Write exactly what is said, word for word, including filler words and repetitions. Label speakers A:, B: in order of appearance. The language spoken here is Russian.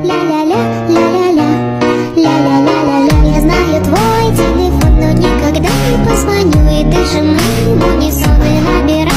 A: ля-ля-ля, ля-ля-ля, ля-ля-ля-ля-ля. Я знаю твой телефон, но никогда не позвоню, и даже моему не сон, и набирай.